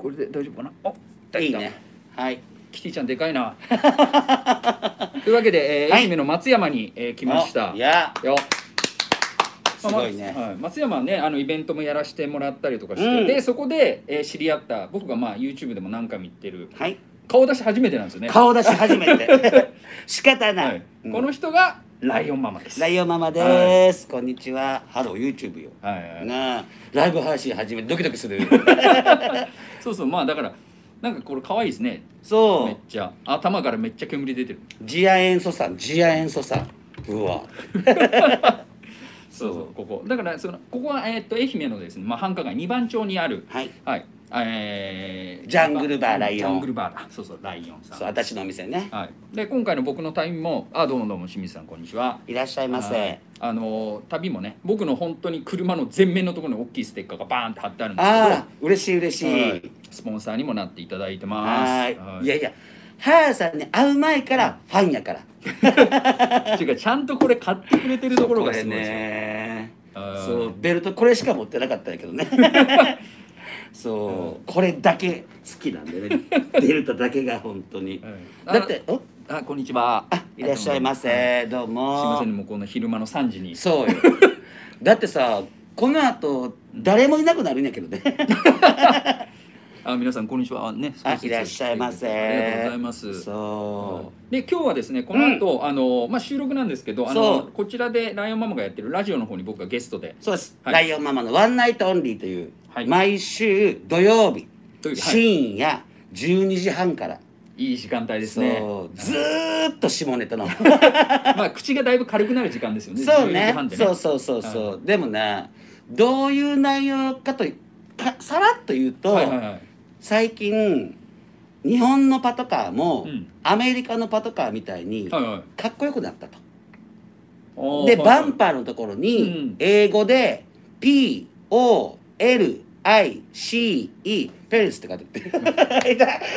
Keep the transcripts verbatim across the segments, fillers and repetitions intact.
これで大丈夫かな。お、 いいね。はい。 キティちゃんでかいな。というわけで、えー、愛媛の松山に、えー、来ました。 いや。 よ。 すごいね。 まあ、はい、松山はね、あのイベントもやらせてもらったりとかして、 うん、 でそこで、えー、知り合った僕がまあ YouTube でも何回も言ってる、 はい、 顔出し初めてなんですよね。 顔出し初めて。仕方ない。はい、 うん、この人がライオンママです。 ライオンママです。はい、こんにちは。ハロー YouTube よ。 はいはい、 なあ、ライブ配信始めてドキドキする。 そうそう、まあだからなんかこれ可愛いですね。 そう。 めっちゃ頭からめっちゃ煙出てる。 次亜塩素酸、次亜塩素酸。うわ。 そうそう、ここだからそのここはえっと愛媛のですね、まあ繁華街二番町にある、 はいはい、えー、ジャングルバーライオン。 ジャングルバーだ。そうそう、ライオンさん。 そう、私のお店ね。 はい。で今回の僕の旅も、あ、どうもどうも、清水さんこんにちは。 いらっしゃいませ。 あの旅もね、僕の本当に車の前面のところに大きいステッカーがバーンって貼ってあるんですけど、ああ、 嬉しい嬉しい、はい、 スポンサーにもなっていただいてます。 はい。いやいや、原さんに会う前からファンやから。 ていうかちゃんとこれ買ってくれてるところがすごいですよね。そう、ベルトこれしか持ってなかったんやけどね。そう、これだけ好きなんでね。ベルトだけが本当に。だって、 あ、こんにちは。 あ、いらっしゃいませ。どうも。 すみません、もうこの昼間のさんじに。 そうよ。だってさ、この後誰もいなくなるんやけどね。 あ、皆さんこんにちは。ね、 あ、いらっしゃいませ。 ありがとうございます。 そう。 で、今日はですね、この後、あの、まあ、収録なんですけど、あの、こちらでライオンママがやってるラジオの方に僕がゲストで。 そうです。ライオンママのワンナイトオンリーという、毎週土曜日深夜じゅうにじはんから。 いい時間帯ですね。 ずーっと下ネタの。 まあ、口がだいぶ軽くなる時間ですよね。 そうね。そうそうそうそう。でもね、どういう内容かと、さらっと言うと。最近日本のパトカーもアメリカのパトカーみたいにかっこよくなったと。でバンパーのところに英語で ピーオーエルアイシーイー ペリスって書いてある。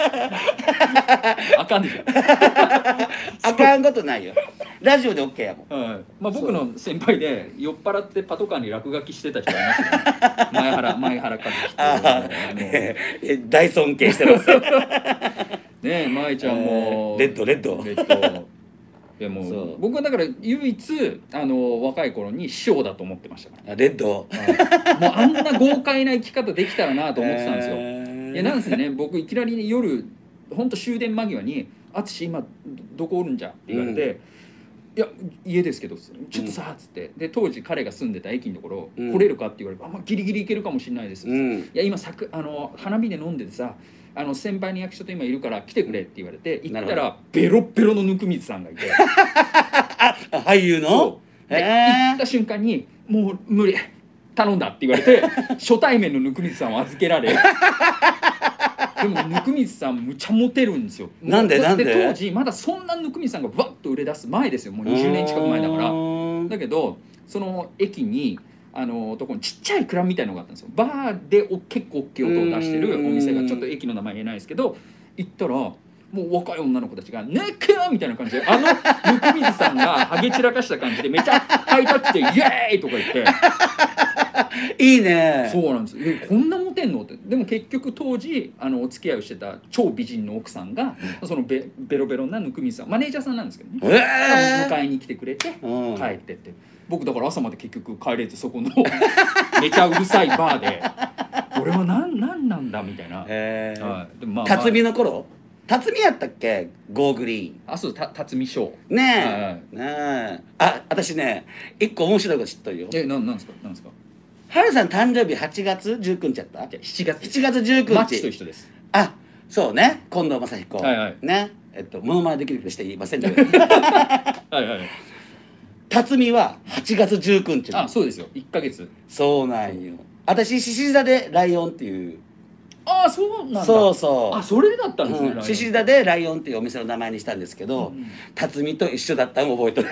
あかんでしょ。 あかんことないよ。ラジオで オーケー やもん。 はい、まあ僕の先輩で酔っ払ってパトカーに落書きしてた人がいましたね。前原前原和樹って。大尊敬してます。ねえ、舞ちゃんもレッドレッド。 レッド。でも僕はだから唯一あの若い頃に師匠だと思ってましたから。 レッド。 もうあんな豪快な生き方できたらなと思ってたんですよ。いやなんですね、僕いきなり夜本当終電間際に「淳今どこおるんじゃ?」って言われて。いや家ですけどちょっとさっつって、で当時彼が住んでた駅のところ、来れるかって言われて、あ、まあ、ギリギリ行けるかもしれないです、いや今さくあの花火で飲んでてさ、あの先輩の役者と今いるから来てくれって言われて行ったらベロッベロの温水さんがいて俳優ので行った瞬間に「もう無理頼んだ」って言われて初対面の温水さんを預けられ。でも温水さんむちゃモテるんですよ。 なんでなんで？ で当時まだそんな温水さんがバッと売れ出す前ですよ。もうにじゅうねん近く前だから。だけどその駅にあのとこにちっちゃいクラブみたいのがあったんですよ。バーでお結構大きい音を出してるお店が、ちょっと駅の名前言えないですけど、行ったらもう若い女の子たちが「ネック!」みたいな感じで、あの温水さんがハゲ散らかした感じでめちゃハイタッチで「イエーイ!」とか言って。 いいね。 そうなんです。え、こんなモテんのって。でも結局当時あのお付き合いをしてた超美人の奥さんが、うん、そのベベロベロな温水さん、マネージャーさんなんですけどね、えー、迎えに来てくれて、うん、帰ってって、僕だから朝まで結局帰れず、そこのめちゃうるさいバーで俺は何なんなんだみたいな。 えーはい、でもまあ、まあ、辰巳の頃辰巳やったっけ、ゴーグリーン。 あ、そう、た辰巳翔ねえ、ねえ、あ、私ね一個面白いこと知っとるよ。 え、なんなんですか、なんですか。 はるさん誕生日はちがつじゅうくにちやった？ しちがつ。 しちがつじゅうくにち。 マッチと一緒です。 あ、そうね、近藤正彦。 はいはい。 ね、えっとモノマネできる人していませんね。 はいはい。 辰巳ははちがつじゅうくにち。 あ、そうですよ。いっかげつ。 そうなんよ。私獅子座でライオンっていう。 ああ、そうなんだ。そうそう。あ、それだったんですね。 獅子座でライオンっていうお店の名前にしたんですけど、辰巳と一緒だったの覚えてる。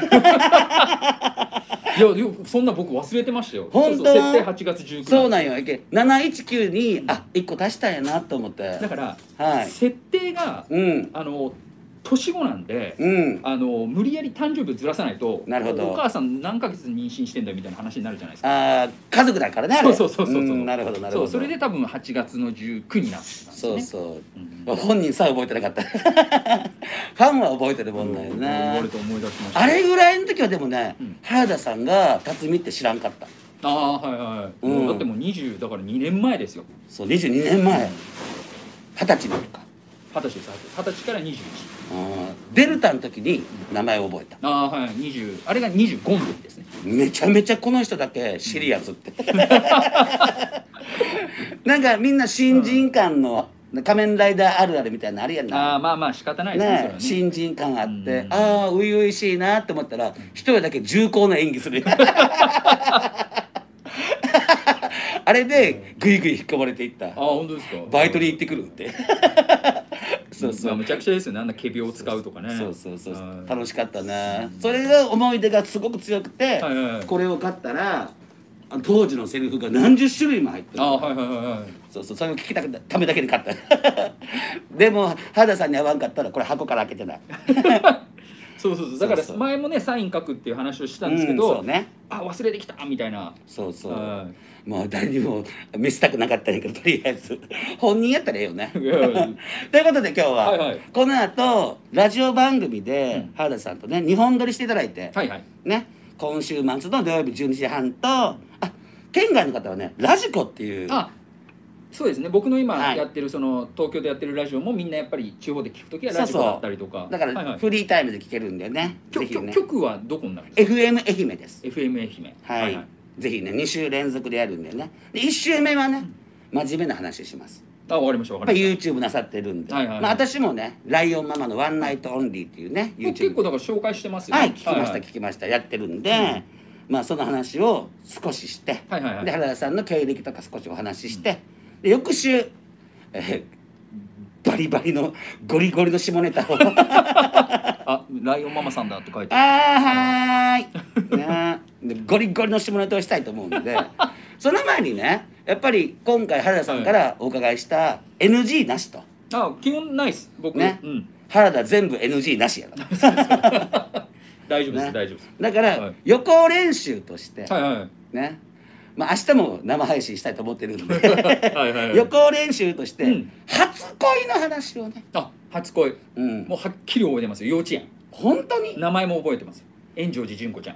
いや、そんな僕忘れてましたよ。 本当？ 設定はちがつじゅうくにち。 そうなんよ。なないちきゅうにあいっこ足したんやなと思って。 だから設定があの年子なんで、 うん、 あの無理やり誕生日をずらさないと、 なるほど、 お母さん何ヶ月妊娠してんだみたいな話になるじゃないですか。 ああ、家族だからね。 そうそうそうそう、 なるほどなるほど。 そう、それで多分はちがつのじゅうくになってたんですね。 そうそう、本人さえ覚えてなかった。ファンは覚えてるもんだよね。あれぐらいの時はでもね、原田さんが辰巳って知らんかった。 ああ、はいはい、だってもうにじゅうだからにねんまえですよ。 そう、にじゅうにねんまえ、二十歳の時か。 二十歳です。二十歳からにじゅういち。 デルタの時に名前を覚えた。 ああ、はい、にじゅう、あれがにじゅうごの時ですね。 めちゃめちゃこの人だけシリアスって。なんかみんな新人感の仮面ライダーあるあるみたいなのあるやんな。 ああ、まあまあ仕方ないですね。 新人感あって、ああ、初々しいなって思ったら一人だけ重厚な演技する。あれでグイグイ引っ込まれていった。ああ、 本当ですか。 バイトに行ってくるって。そうそう、 むちゃくちゃですよね、あんな仮病を使うとかね。 そうそうそう、楽しかったね。それが思い出がすごく強くて、これを買ったら当時のセリフが何十種類も入ってる。ああ、はいはいはい。そうそう、それを聞きたくためだけで買った。でも原田さんに会わんかったらこれ箱から開けてない。 そうそうそう、だから前もねサイン書くっていう話をしたんですけど、あ、忘れてきたみたいな。そうそう、もう誰にも見せたくなかったんやけど、とりあえず本人やったらええよね。ということで今日はこの後ラジオ番組で原田さんとねにほん撮りしていただいてね、今週末の土曜日じゅうにじはんと、あ、県外の方はねラジコっていう、あ、そうですね、僕の今やってるその東京でやってるラジオもみんなやっぱり地方で聞くときはラジコだったりとか、 だからフリータイムで聞けるんでね。 局はどこになるんですか？ エフエム 愛媛です。 エフエム 愛媛、 はい、ぜひねに週連続でやるんでね。でいっ週目はね真面目な話します。 あ、わかりました、わかりました。 YouTube なさってるんで、まあ私もねライオンママのワンナイトオンリーっていうね YouTube 結構だから紹介してますよね。 はい、聞きました聞きました、やってるんで、まあその話を少しして、で原田さんの経歴とか少しお話しして、で翌週えー、バリバリのゴリゴリの下ネタをあ、ライオンママさんだって書いてある。 あー、はーい、ね、でゴリゴリの下ネタをしたいと思うんで、その前にねやっぱり今回原田さんからお伺いした エヌジー なしと。 あ、基本ないっす僕ね、うん、原田全部 エヌジー なしやから大丈夫です、ね、大丈夫です。 だから、はい、予行練習として、はいはい、ね、まあ明日も生配信したいと思ってるんで予行練習として、うん、初恋の話をね。 あ、初恋、うん、もうはっきり覚えてますよ。幼稚園。 本当に？ 名前も覚えてます。円城寺純子ちゃん。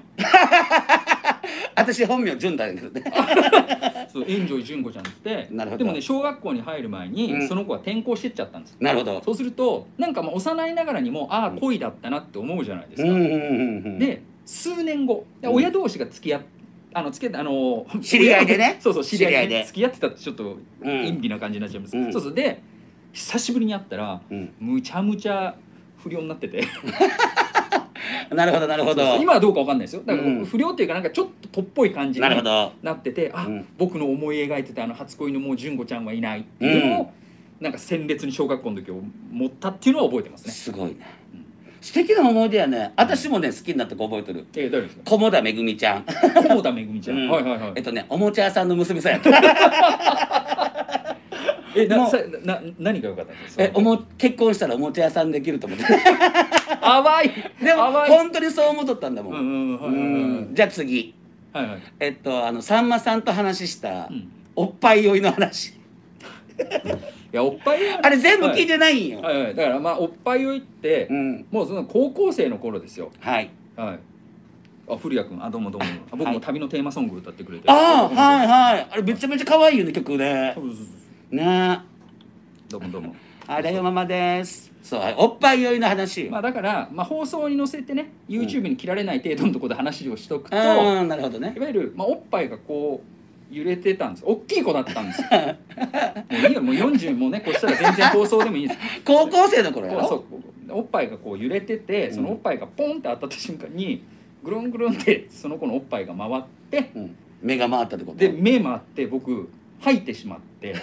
私本名純だけどね。 そう円城寺純子ちゃんって。なるほど。でもね小学校に入る前に、うん、その子は転校してっちゃったんです。 なるほど。 そうするとなんかまあ幼いながらにもああ恋だったなって思うじゃないですか。で数年後親同士が付き合ってあのつけあの知り合いでね。 そうそう知り合いで付き合ってたってちょっと陰微な感じになっちゃいます。そうそうで久しぶりに会ったらむちゃむちゃ不良になってて。 なるほどなるほど。 今はどうかわかんないですよ。だから不良っていうかなんかちょっととっぽい感じになってて、あ、僕の思い描いてたあの初恋のもう純子ちゃんはいないっていうのをなんか鮮烈に小学校の時を持ったっていうのは覚えてますね。 すごいね。素敵な思い出やね。私もね好きになった子覚えてる。 え、誰ですか？ 菰田めぐみちゃん。 菰田めぐみちゃん。はいはいはい。 えっとねおもちゃ屋さんの娘さんやった。 え、なな何が良かったんですか？ え、おも結婚したらおもちゃ屋さんできると思って。 淡い。 でも本当にそう思っとったんだもん。じゃあ次。はいはい。えっとあのさんまさんと話したおっぱい酔いの話。いやおっぱい酔いあれ全部聞いてないんよ。 はいはい。だからまあおっぱい酔いってもうその高校生の頃ですよ。はいはい。あ、古谷君、あ、どうもどうも。僕も旅のテーマソング歌ってくれて。 ああ、はいはい。あれめちゃめちゃ可愛いよね曲ね。ね。 どうもどうも。 あ、ライオンママです。そう、おっぱい酔いの話。 まあだからまあ放送に載せてね、YouTube に切られない程度のところで話をしとくと、 ああ、なるほどね。 いわゆるまあおっぱいがこう揺れてたんです。大きい子だったんですよ。もういいよ、もうよんじゅうもね、こうしたら全然放送でもいいです。 高校生の頃やろ。 そう、おっぱいがこう揺れてて、そのおっぱいがポンって当たった瞬間に。ぐるんぐるんってその子のおっぱいが回って、 うん、目が回ったってことで目回って僕吐いてしまって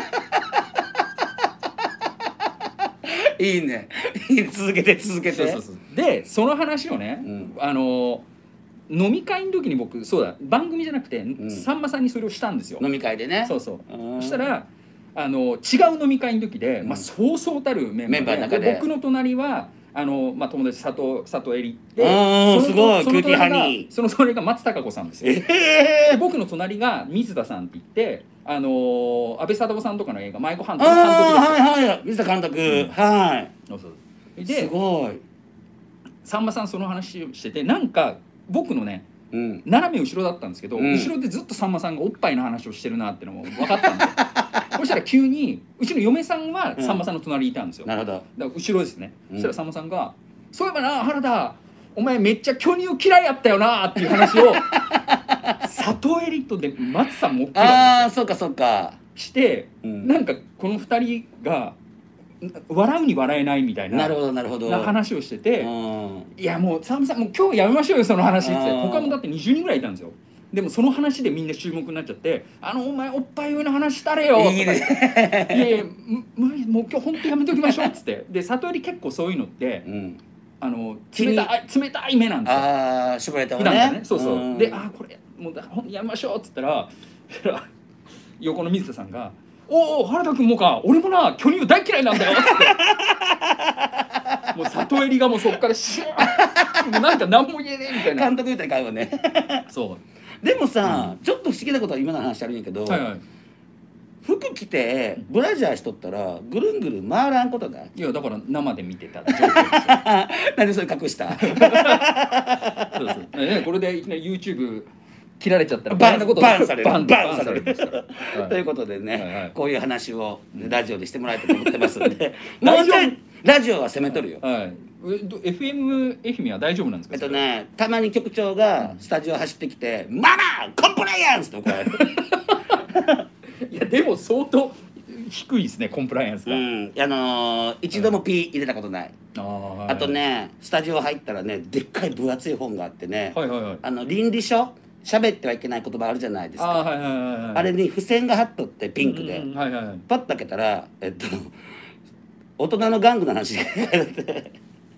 いいね続けて続けて。そうそうそう。 でその話をね、うん、あの飲み会の時に僕そうだ番組じゃなくて、うん、さんまさんにそれをしたんですよ。 飲み会でね。 そうそう。そしたらあの違う飲み会の時で、うん、まあそうそうたるメンバーで、僕の隣はあの、まあ、友達佐藤佐藤恵里で、 あーすごいそのキューティーハニーその隣が松たか子さんですよ。 えで僕の隣が水田さんって言って、あのー、安倍貞夫さんとかの映画「舞妓ハンター」の監督ですよ。 はいはい、水田監督、うん、はいそうそうですごいさんまさんその話をしてて、なんか僕のね、 うん、 斜め後ろだったんですけど、 うん、 後ろでずっとさんまさんがおっぱいの話をしてるなっていうのも分かったんですよそしたら急にうちの嫁さんはさんまさんの隣にいたんですよ、 うん、なるほど。 だから後ろですね、 うん、 そしたらさんまさんが「そういえばな原田お前めっちゃ巨乳嫌いやったよな」っていう話を佐藤エリットで松さんも OK あなんですよ。 あそうかそうかして、 うん、 なんかこのふたりが笑うに笑えないみたいな、 なるほどなるほどな話をしてて、 うん、 いやもうさんまさんもう今日やめましょうよその話って他もだってにじゅうにんぐらいいたんですよ。でもその話でみんな注目になっちゃって「あのお前おっぱい上の話したれよ」とか言って「いやいや無理もう今日本当やめときましょう」っつってで里襟結構そういうのって、うん、あの冷たい冷たい目なんですよ。 ああ絞られたわね。 普段ねそうそう、うん、で「あこれもうだやめましょう」っつったら横の水田さんが「おお原田君もか俺もな巨乳大嫌いなんだよ」っつってもう里襟がもうそっからシューもうなんか何も言えねえみたいな監督みたいな顔ねそうでもさ、うん、ちょっと不思議なことは今の話あるんやけど、はいはい、服着てブラジャーしとったらぐるんぐるん回らんことだ。 いやだから生で見てた状況ですよなんでそれ隠したそうそう、ね、これでいきなり YouTube切られちゃったらバンバンされるバンバンされるということでね、はいはい、こういう話をラジオでしてもらえたと思ってますんでもうちょいラジオは攻めとるよ、 はい、エフエム 愛媛は大丈夫なんですか？ えっとねたまに局長がスタジオ走ってきて「ママコンプライアンス!」と怒られるいやでも相当低いですねコンプライアンスが、うん、 あのー、一度も P 入れたことない、うん、あ, あとねスタジオ入ったらねでっかい分厚い本があってね、はいはいはい、あの倫理書喋ってはいけない言葉あるじゃないですか。 あ,、はいはいはいはい、あれに付箋が貼っとってピンクで、うんうんはいはいはい、パッと開けたらえっと大人の玩具の話が書いてあって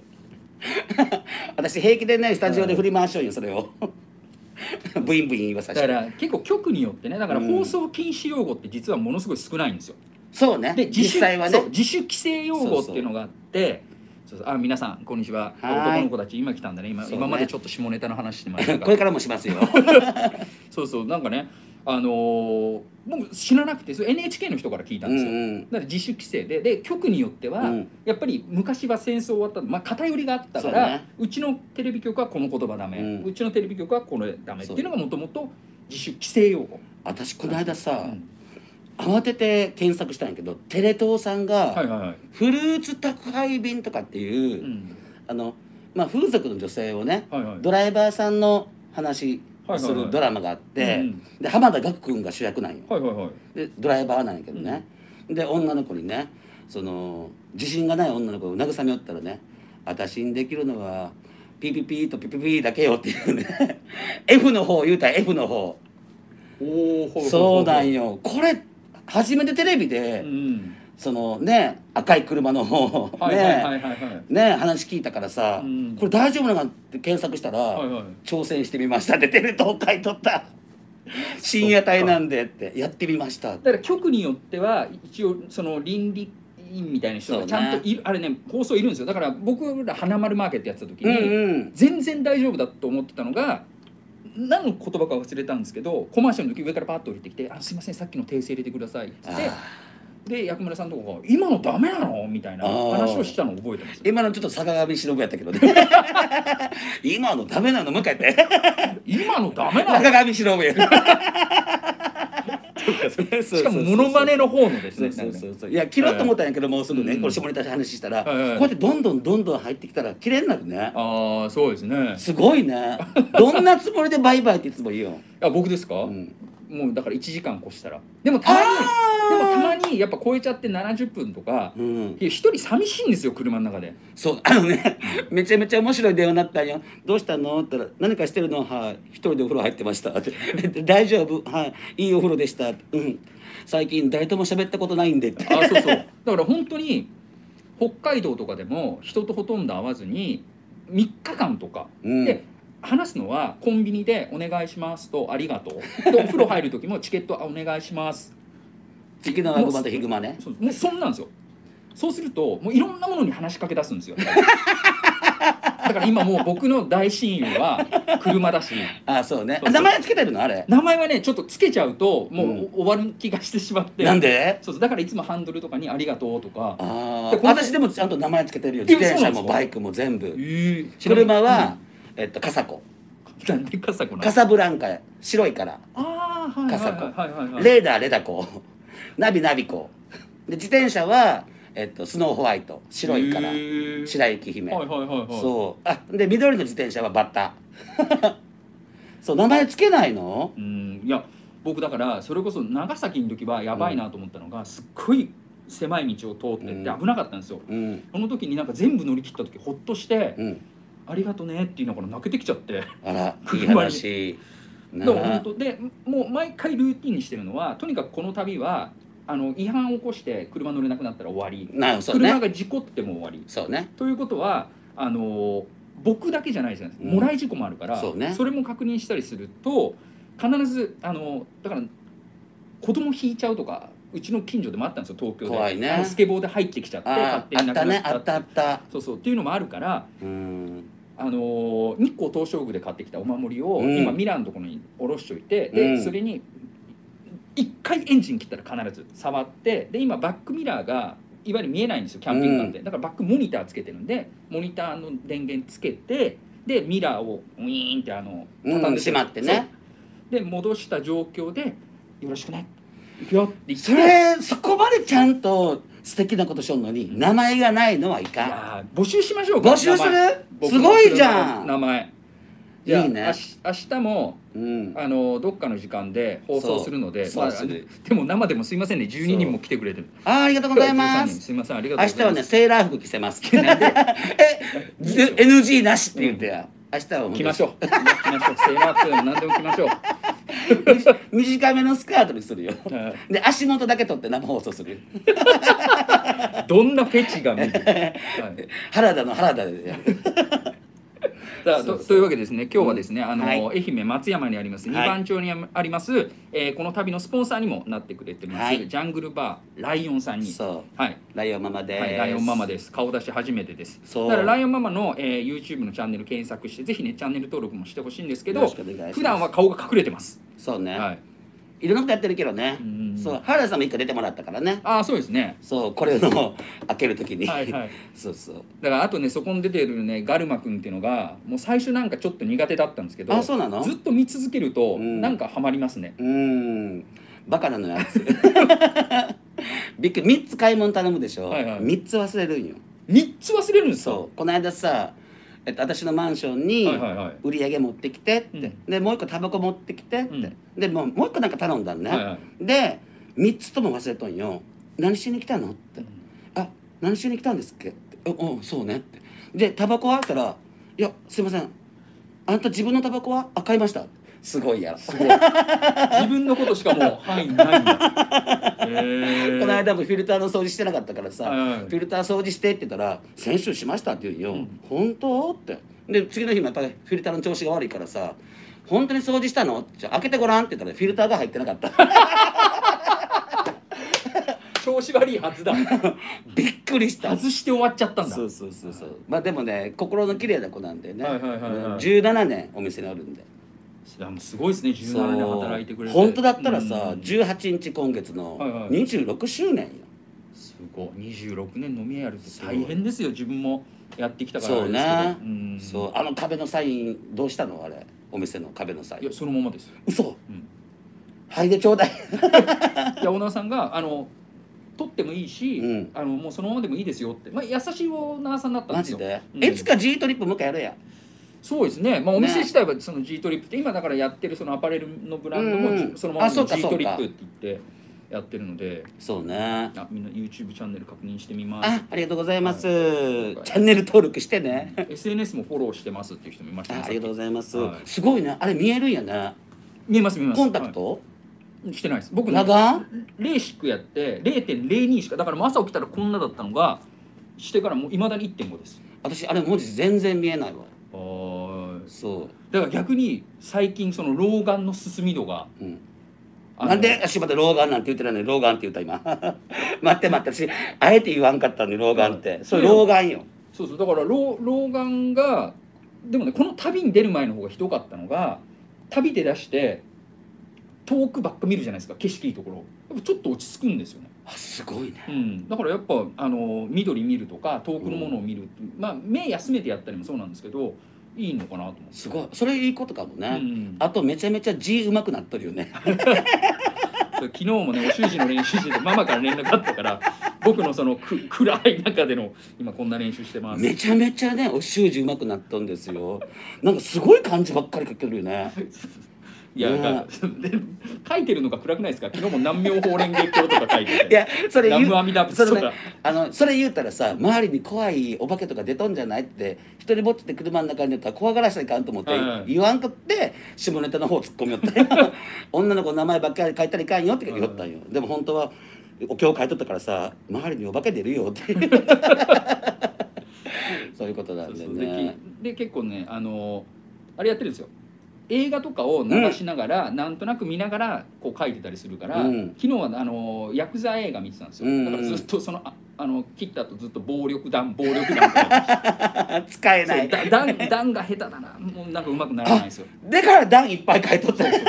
私平気でねスタジオで振り回しようよそれをブインブイン言わさせて。 だから結構局によってねだから放送禁止用語って実はものすごい少ないんですよ。 そうねで自主実際はね自主規制用語っていうのがあってそうそうあ皆さんこんにちは男の子たち今来たんだね 今, ね今までちょっと下ネタの話してましたがこれからもしますよそうそうなんかねあのー、僕知らなくてそれ エヌエイチケー の人から聞いたんですよ、うんうん、だから自主規制でで局によっては、うん、やっぱり昔は戦争終わったまあ偏りがあったから う,、ね、うちのテレビ局はこの言葉ダメ、うん、うちのテレビ局はこれダメっていうのがもともと自主規制用語。 私この間さ、うん慌てて検索したんやけどテレ東さんがフルーツ宅配便とかっていう、うん、あのまあ風俗の女性をね、はいはい、ドライバーさんの話するドラマがあってで浜田岳君が主役なんよ、はいはいはい、でドライバーなんやけどね、うん、で女の子にねその自信がない女の子を慰めよったらね私にできるのはピーピーピーとピーピーピーだけよっていうねF の方言うたら F の方おそうなんよこれ初めてテレビで、うん、そのね赤い車の方ね話聞いたからさ、うん、これ大丈夫なのかって検索したら、はいはい、挑戦してみましたってテレ東書いとった深夜帯なんでってやってみましただから局によっては一応その倫理員みたいな人がちゃんといる、ね、あれね放送いるんですよだから僕ら花丸マーケットやってた時に、うんうん、全然大丈夫だと思ってたのが何の言葉か忘れたんですけどコマーシャルの時上からパッと降りてきて「あすいませんさっきの訂正入れてください」って言ってで薬村さんとかが「今のダメなの?」みたいな話をしたのを覚えてます。 今のちょっと坂上忍やったけどね今のダメなのもう一回やって今のダメなの坂上忍やしかもモノマネの方のですね。 そうそうそういや切ろうと思ったんやけどもうすぐねこれ下ネタで話したらこうやってどんどんどんどん入ってきたら綺麗になるね。 ああそうですね。 すごいね。どんなつもりでバイバイっていつも言うよ。 あ僕ですか？もうだからいちじかん越したら。でもたまにでもたまにやっぱ超えちゃってななじゅっぷんとか一人寂しいんですよ車の中で。 そうあのねめちゃめちゃ面白い電話になったんよ。どうしたのって言ったら何かしてるのはい一人でお風呂入ってましたって大丈夫はいいいお風呂でしたうん最近誰とも喋ったことないんでってあそうそうだから本当に北海道とかでも人とほとんど会わずにみっかかんとか、うん、で話すのはコンビニで「お願いします」と「ありがとう」でお風呂入る時もチケットお願いします次のワグマとヒグマねそうもうそんなんですよそうするともういろんなものに話しかけ出すんですよ。だから今もう僕の大親友は車だし。 あ、そうね。名前つけてるのあれ。 名前はねちょっとつけちゃうともう終わる気がしてしまって。 なんで？ そうそう、だからいつもハンドルとかにありがとうとか。 ああ。私でもちゃんと名前つけてるよ。自転車もバイクも全部。車はえっとカサコ。 なんでカサコなの？ カサブランカ、白いから。 ああ、はいはいはいはい。 レーダーレダコ、ナビナビコ。で自転車はえっとスノーホワイト、白いから白雪姫。はいはいはいはい。そう。あ、で緑の自転車はバッタ。そう、名前つけないの？ うん、いや僕だからそれこそ長崎の時はやばいなと思ったのが、すっごい狭い道を通ってって危なかったんですよ。うん、その時になんか全部乗り切った時ほっとして、うん、ありがとねって言いながら泣けてきちゃって。 あら、いい話。 だから本当でもう毎回ルーティンにしてるのは、とにかくこの旅はあの違反を起こして車乗れなくなったら終わり、 なそうね、 車が事故っても終わり。 そうね。 ということはあの僕だけじゃないじゃないですか、もらい事故もあるから、うん、 そうね、それも確認したりすると必ずあのだから子供引いちゃうとかうちの近所でもあったんですよ、東京で。 怖いね。 あのスケボーで入ってきちゃって勝手になくなっちゃって。 あったね、あったあった。 そうそうっていうのもあるから、うん、あの日光東照宮で買ってきたお守りを、うん、今ミラのところに下ろしといて、で、うん、それにいっかいエンジン切ったら必ず触って、で今バックミラーがいわゆる見えないんですよキャンピングカーって、うん、だからバックモニターつけてるんでモニターの電源つけて、でミラーをウィーンってあの畳んでしまってね、 で戻した状況でよろしくね行くよって言って、 それそこまでちゃんと素敵なことしよんのに名前がないのはいかん。いや募集しましょうか。 募集する？すごいじゃん。 名前いやいいね。明日も、 うん、 あのどっかの時間で放送するので、まあ、でも生でもすいませんね、じゅうににんも来てくれてる。 あ、ありがとうございます。 すいません、ありがとうございます。 明日はねセーラー服着せます。え エヌジー なしって言ってや、明日は着ましょう。着ましょう。セーラー服でも何でも着ましょう。 短めのスカートにするよ。で足元だけ取って生放送する。 どんなフェチが見る。 原田の原田でやる。 だと, というわけでですね、今日はですね、うん、あの、はい、愛媛松山にありますにばん町にあります、はい、えー、この旅のスポンサーにもなってくれてます、はい、ジャングルバーライオンさんに、 そう、 はい、 ライオンママです、はい、 ライオンママです。顔出し初めてです。だからライオンママの、えー、YouTube のチャンネル検索してぜひねチャンネル登録もしてほしいんですけど、普段は顔が隠れてます。 そうね、はい、いろんなことやってるけどね。そう原田さんも一回出てもらったからね。 ああそうですね。 そうこれの開けるときに。 はいはい。 そうそう。 だからあとねそこに出てるねガルマくんっていうのがもう最初なんかちょっと苦手だったんですけど。 あ、そうなの？ ずっと見続けるとなんかハマりますね。 うん。バカなのやつ。びっくり。みっつ買い物頼むでしょ。はいはい。みっつ忘れるんよ。 みっつ忘れるんですか？ そう。この間さ。えっと、私のマンションに売り上げ持ってきてって、はいはいはい、でもう一個タバコ持ってきてって、うん、でもうもう一個なんか頼んだんね、はいはい、でみっつとも忘れとんよ。何しに来たのって、うん、あ、何しに来たんですっけって、おおそうねって、でタバコはあったら、いやすいませんあんた自分のタバコはあ買いました。すごいやろ。すごい。 自分のことしかもう範囲ないんだ。 この間もフィルターの掃除してなかったからさ、はいはい、フィルター掃除してって言ったら「先週しました」って言うよ、うん、本当ってで次の日もやっぱりフィルターの調子が悪いからさ「本当に掃除したの？じゃあ開けてごらん」って言ったらフィルターが入ってなかった。 調子悪いはずだ。 びっくりした。 外して終わっちゃったんだ。 そうそうそうそう。まあでもね心の綺麗な子なんでね、じゅうななねんお店におるんで。 すごいですね。じゅうななねん働いてくれて。 本当だったらさ、じゅうはちにち今月のにじゅうろくしゅうねんよ。 すごい。にじゅうろくねん飲み屋やるって大変ですよ。自分もやってきたからそうね。そう、あの壁のサインどうしたのあれ、お店の壁のサイン。 いやそのままです。 嘘。はいでちょうだい。 いやオーナーさんがあの取ってもいいし、あのもうそのままでもいいですよって。まあ優しいオーナーさんだったんですよ。 マジで。いつか G トリップもう一回やるや。 そうですね、まあ、お店自体はその G トリップって今だからやってるそのアパレルのブランドもそのまま G トリップって言ってやってるので、 そうね、 あみんな YouTube チャンネル確認してみます。 あ、ありがとうございます、はい、チャンネル登録してね。 エスエヌエス もフォローしてますっていう人もいましたね。 あ、ありがとうございます、はい、すごいね、あれ見えるんやね。 見えます見えます。 コンタクト、 はい、してないです僕ね。レーシックやって れいてんれいに しかだから朝起きたらこんなだったのがしてからもういまだに いってんご です。 私あれ文字全然見えないわ。 あ、 そうだから逆に最近その老眼の進み度がなんで私また老眼なんて言ってないのに老眼って言った今待って待って私あえて言わんかったのに老眼って、はい、それ老眼よ。 そうそうだから老老眼がでもねこの旅に出る前の方がひどかったのが旅で出して遠くばっか見るじゃないですか景色いいところやっぱちょっと落ち着くんですよね。 あすごいね、 うん、だからやっぱあの緑見るとか遠くのものを見る、うん、まあ目休めてやったりもそうなんですけどいいのかなと思って。 すごいそれいいことかもね、うん、あとめちゃめちゃ字うまくなっとるよね昨日もねお習字の練習しててママから連絡あったから僕のそのく暗い中での今こんな練習してます。 めちゃめちゃねお習字うまくなったんですよ。なんかすごい漢字ばっかり書けるよねいや、ね、書いてるのが暗くないですか。昨日も南妙法蓮華経とか書いてていやそれ言う南無阿弥陀仏とか、 ね、あのそれ言うたらさ周りに怖いお化けとか出とんじゃないって一人ぼっちで車の中にいたら怖がらしたらいかんと思って、はいはい、言わんかって下ネタの方突っ込みよったよ女の子の名前ばっかり書いたらいかんよって言ったんよ、はい、でも本当はお経書いとったからさ周りにお化け出るよってそういうことなんでね。そうそうで, で結構ねあのあれやってるんですよ。映画とかを流しながら、うん、なんとなく見ながらこう書いてたりするから、うん、昨日はあのヤクザ映画見てたんですよ、うん、だからずっとそのああの切った後ずっと暴力団暴力団って使えないだ段段が下手だなもうなんかうまくならないんですよ。 だから段いっぱい書いとったんですよ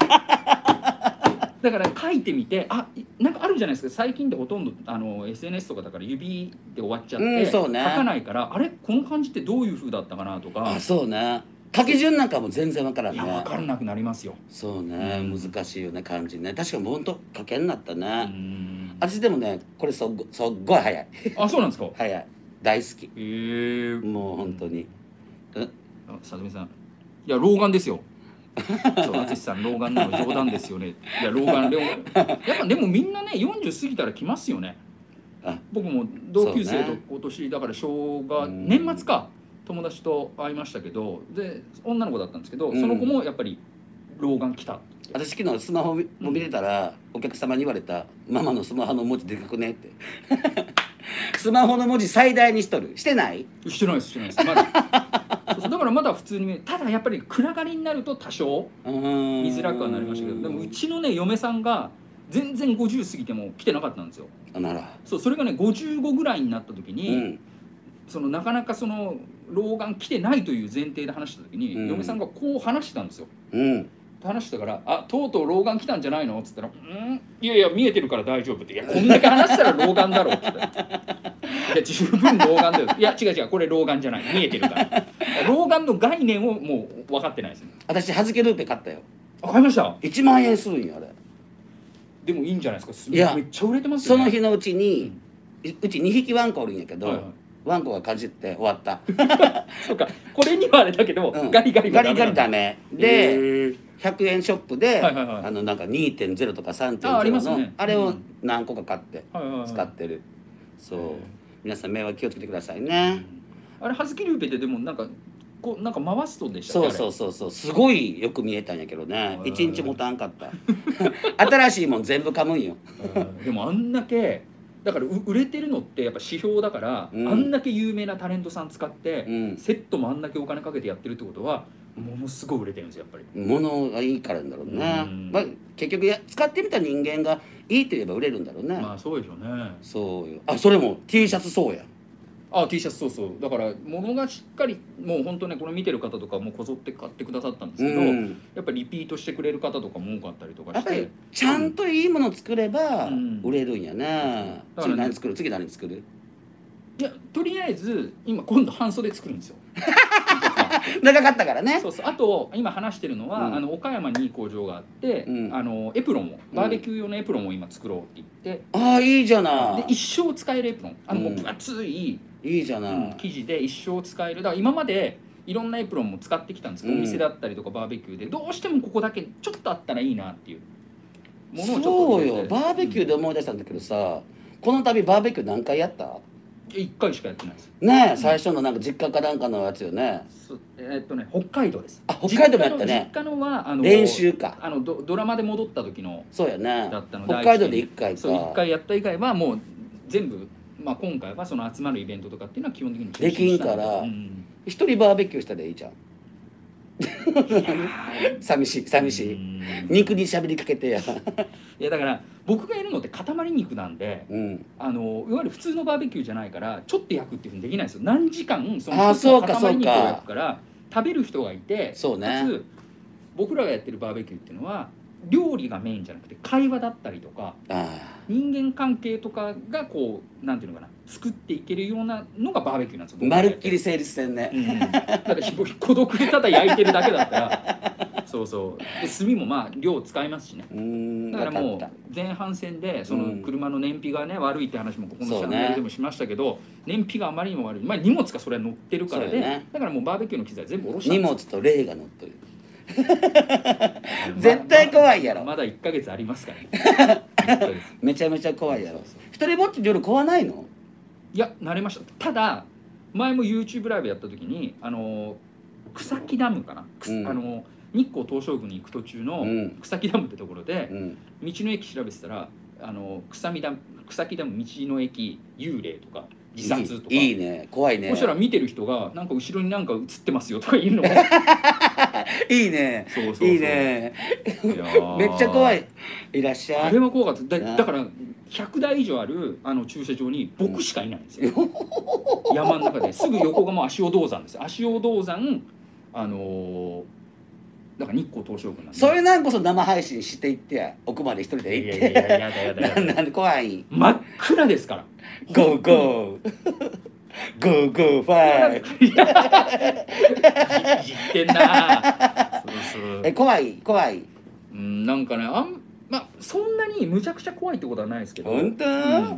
だから書いてみてあなんかあるじゃないですか最近でほとんどあの エスエヌエス とかだから指で終わっちゃって、うんそうね、書かないからあれこの漢字ってどういう風だったかなとか。あそうね書き順なんかも全然わからんね。 いや分からなくなりますよ。 そうね、うん、難しいよね漢字ね。確かにほんと書けんなったね。うん私でもねこれそっごそっごい早い。 あそうなんですか。 早い大好き。へえもう本当に。 あさとみさんいや老眼ですよ。そう淳さん老眼なの冗談ですよね。いや老眼でもやっぱでもみんなねよんじゅう過ぎたら来ますよね。あ僕も同級生と今年だから小が年末か。友達と会いましたけどで女の子だったんですけど、うん、その子もやっぱり老眼来た。 私昨日スマホも見てたら、うん、お客様に言われた「ママのスマホの文字でかくね」ってスマホの文字最大にしとるしてない？ してないですしてないですまだそうそうだからまだ普通に見えただやっぱり暗がりになると多少見づらくはなりましたけどでもうちのね嫁さんが全然ごじゅう過ぎても来てなかったんですよ。 あならそうそれがねごじゅうごぐらいになった時に、うんそのなかなかその老眼来てないという前提で話した時に、うん、嫁さんがこう話してたんですよ。うん、話したから「あとうとう老眼来たんじゃないの?」っつったら「うんいやいや見えてるから大丈夫」って「いやこんだけ話したら老眼だろ」って言ったら「いや十分老眼だよ」いや違う違うこれ老眼じゃない見えてるから」老眼の概念をもう分かってないですね。 私はずけルーペ買ったよ。 あ買いました。 いちまんえんするんよあれ。 でもいいんじゃないですか。 いやめっちゃ売れてますよね。 その日のうちに、うん、うちにひきワンコおるんやけど、はいはいワンコがかじって終わったそうかこれにはあれだけど、うん、ガリガリガリガリダメでひゃくえんショップで、はいはいはい、あのなんか にてんゼロ とか さんてんゼロ の あ,、ね、あれを何個か買って使ってる、そう皆さん目は気をつけてくださいね。 あれハズキルーペででもなんかこうなんか回すとでしたっけ。そうそうそうそうすごいよく見えたんやけどねいちにち持たんかった新しいもん全部噛むんよでもあんだけだから売れてるのってやっぱ指標だから、うん、あんだけ有名なタレントさん使って、うん、セットもあんだけお金かけてやってるってことはものすごい売れてるんですよやっぱり。 物がいいからなんだろうね、うんまあ、結局や使ってみた人間がいいと言えば売れるんだろうね。 まあそうでしょうね。 そうよ。あそれも T シャツそうや。 あ T シャツそうそうだから物がしっかりもう本当ねこれ見てる方とかもこぞって買ってくださったんですけど、うん、やっぱりリピートしてくれる方とかも多かったりとかしてやっぱりちゃんといいもの作れば売れるんやね、うん、次何作る次何作るいやとりあえず今今度半袖作るんですよ長かったからね。 そうそうあと今話してるのは、うん、あの岡山に工場があって、うん、あのエプロンをバーベキュー用のエプロンを今作ろうって言って、 うん、ああいいじゃない。 で一生使えるエプロンあのもう分厚い、 いいじゃない、うん、 生地で一生使えるだから今までいろんなエプロンも使ってきたんですけど、うん、お店だったりとかバーベキューでどうしてもここだけちょっとあったらいいなっていうものをちょっとそうよバーベキューで思い出したんだけどさ、うん、この度バーベキュー何回やった？ いっかいしかやってないですねえ、うん、最初のなんか実家かなんかのやつよね。 えー、っとね北海道です。 あ北海道もやったね。 実家のはあの練習かあの ド, ドラマで戻った時のそうやねだったの北海道でいっかいかそういっかいやった以外はもう全部まあ今回はその集まるイベントとかっていうのは基本的にできんから、うん、一人バーベキューしたらいいじゃん。 寂しい寂しい肉に喋りかけてやいやだから僕がやるのって塊肉なんで、うん、あのいわゆる普通のバーベキューじゃないからちょっと焼くっていうふうにできないですよ。何時間その一つの塊肉を焼くから食べる人がいて、そうね、かつ僕らがやってるバーベキューっていうのは料理がメインじゃなくて会話だったりとか人間関係とかがこうなんていうのかな作っていけるようなのがバーベキューなんですよ。 まるっきり成立してんね、うん、 だから孤独でただ焼いてるだけだったらそうそうで炭もまあ量使いますしね。だからもう前半戦でその車の燃費がね悪いって話もここのチャンネルでもしましたけど、燃費があまりにも悪い、まあ、荷物がそれは乗ってるからで、ね、だからもうバーベキューの機材全部下ろしたんですよ。 荷物と霊が乗ってる絶対怖いやろ。 まだいっかげつありますからねめちゃめちゃ怖いやろ。一人ぼっち夜怖ないの？ いや慣れました。ただ前も YouTube ライブやった時にあの草木ダムかな、うん、あの日光東照宮に行く途中の草木ダムってところで、うん、道の駅調べてたらあの草木ダム草木ダム道の駅幽霊とか自殺とかいいね怖いね。 そしたら見てる人がなんか後ろになんか映ってますよとか言うのいいねそうそうそういいねめっちゃ怖い。いらっしゃい。 あれは怖かった。だ, だからひゃくだい以上あるあの駐車場に僕しかいないんですよ、うん、山の中ですぐ横がもう足尾銅山です。足尾銅山あのー、だから日光東照宮なんでそれなんこそ生配信していってや奥まで一人で行って。いやいやいややだやだやだなんで怖い。 真っ暗ですからゴーゴーゴーゴーファイブいじってんなそうそうえ怖い怖い。 うんなんかねあんまあそんなにむちゃくちゃ怖いってことはないですけど。 本当、うん、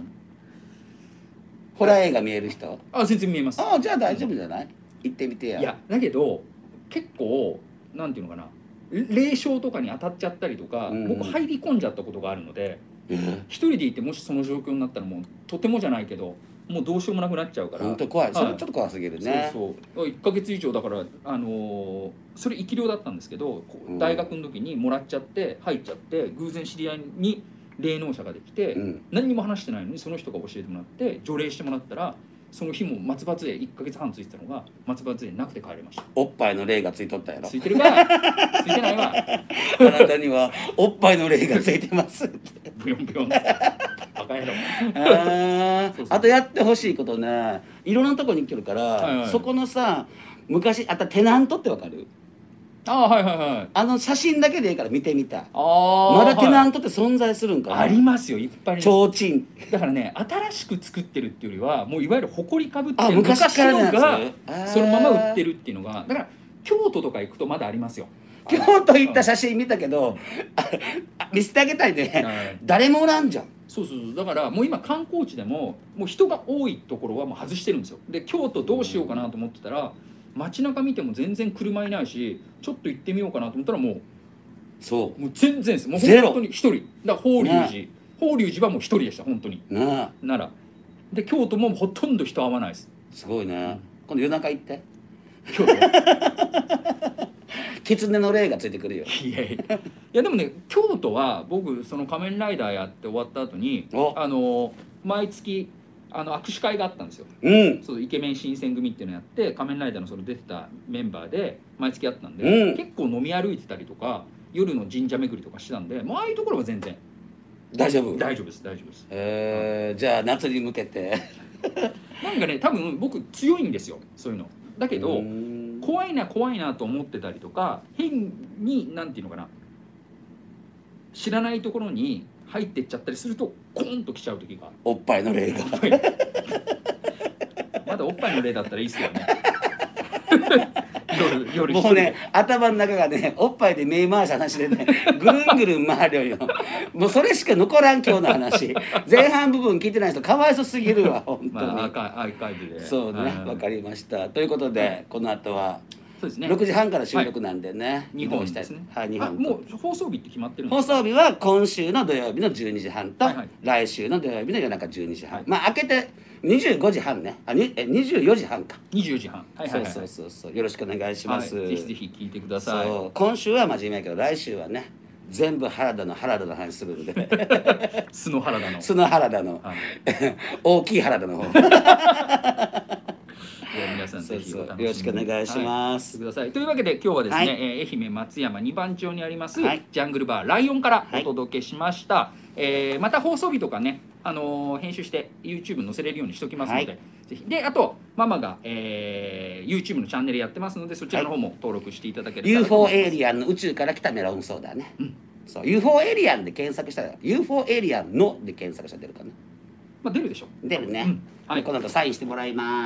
ホラー映画見える人？ あ全然見えます。 あじゃあ大丈夫じゃない？行ってみてや。 いやだけど結構なんていうのかな霊障とかに当たっちゃったりとか、うん、僕入り込んじゃったことがあるので、うん、一人でいてもしその状況になったらもうとてもじゃないけどもうどうしようもなくなっちゃうから。 本当怖い。それちょっと怖すぎるね。 そうそういっかげつ以上だからあのー、それ生き量だったんですけど大学の時にもらっちゃって入っちゃって偶然知り合いに霊能者ができて、うん、何にも話してないのにその人が教えてもらって除霊してもらったらその日も松葉杖いっかげつはんついてたのが松葉杖なくて帰れました。 おっぱいの霊がついとったやろ。 ついてるかついてないわあなたにはおっぱいの霊がついてますブヨンブヨンバカ野郎ああとやってほしいことねいろんなとこに来るから、はいはい、そこのさ昔あったテナントってわかる？ あはいはいはい。 あの写真だけでいいから見てみた。あまだテナントって存在するんかな？ ありますよいっぱい。 提灯だからね新しく作ってるっていうよりはもういわゆる埃かぶってる昔のがそのまま売ってるっていうのがだから京都とか行くとまだありますよ。 京都行った写真見たけど見せてあげたいね誰もおらんじゃん。 そうそうそうだからもう今観光地でももう人が多いところはもう外してるんですよ。で京都どうしようかなと思ってたら街中見ても全然車いないしちょっと行ってみようかなと思ったらもうそうもう全然ですもう本当に一人だから法隆寺法隆寺はもう一人でした本当になならで京都もほとんど人合わないです。 すごいね、うん、今度夜中行って京都狐の霊がついてくるよ。 いやいやいやでもね京都は僕その仮面ライダーやって終わった後にあの毎月あの握手会があったんですよ、うん、そうイケメン新選組っていうのやって仮面ライダーのその出てたメンバーで毎月あったんで、うん、結構飲み歩いてたりとか夜の神社巡りとかしてたんで、まああいうところは全然大丈夫大丈夫です大丈夫です。 えー、じゃあ夏に向けてなんかね多分僕強いんですよそういうのだけど怖いな怖いなと思ってたりとか変になんていうのかな知らないところに入ってっちゃったりするとコーンときちゃう時がおっぱいの霊がまだおっぱいの霊だったらいいですけどね夜夜もうね頭の中がねおっぱいで目回した話でねぐるんぐるん回るよもうそれしか残らん今日の話前半部分聞いてない人かわいそすぎるわ本当に、まあ、アーカイブでそうねわかりましたということで、はい、この後はそうですね、ろくじはんから収録なんでね、 にほんですね。 はい、にほん。 もう放送日って決まってるんですか？放送日は今週の土曜日のじゅうにじはんと、はいはい、来週の土曜日の夜中じゅうにじはん。はい、まあ開けてにじゅうごじはんね。あ、にえにじゅうよじはんか。 にじゅうよじはん。 はいはいはい。そうそうそうそう。よろしくお願いします。 はい、ぜひぜひ聞いてください。そう今週は真面目やけど来週はね。全部原田の原田の話するんで素の原田の素の原田の、はい、大きい原田の方皆さんぜひお楽しみに。 よろしくお願いします。 はい、ください。というわけで今日はですね、はい、えー、愛媛松山にばん町にあります、はい、ジャングルバーライオンからお届けしました。はい、えー、また放送日とかね、あのー、編集して YouTube 載せれるようにしておきますので、はい、ぜひ。であとママが、えー、YouTube のチャンネルやってますので、そちらの方も登録していただければ、はい、ユーフォー エイリアンの宇宙から来たメロンソーダね。うん、そう ユーフォー エイリアンで検索したら ユーフォー エイリアンので検索したら出るかな。 まあ出るでしょ。 出るね。うん、はい、この後サインしてもらいます。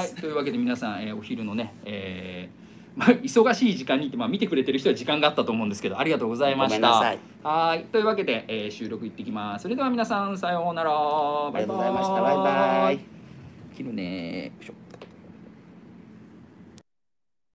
はい、というわけで皆さん、えー、お昼のね、えーまあ、忙しい時間にって、まあ、見てくれてる人は時間があったと思うんですけど、ありがとうございました。ごめんなさい。はい、というわけで、えー、収録行ってきます。それでは皆さんさようなら。 ありがとうございました。バイバイ。 切るね。よいしょ。